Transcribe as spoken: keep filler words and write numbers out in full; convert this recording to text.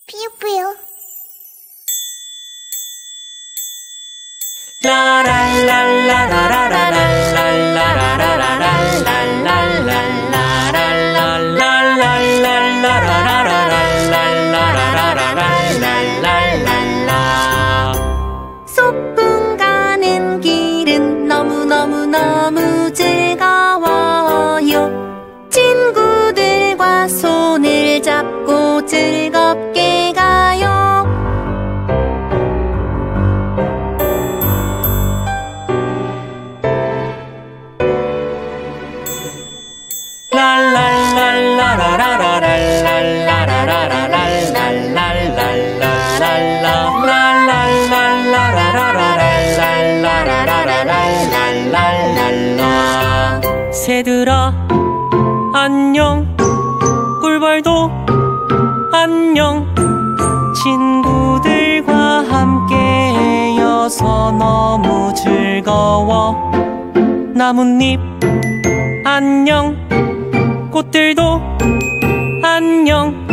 퓨퓨. 소풍 가는 길은 너무너무너무 즐거워요. 친구들과 손을 잡고 즐겁게 가요. 새들아 안녕, 꿀벌도 안녕. 친구들과 함께여서 너무 즐거워. 나뭇잎 안녕, 꽃들도 안녕.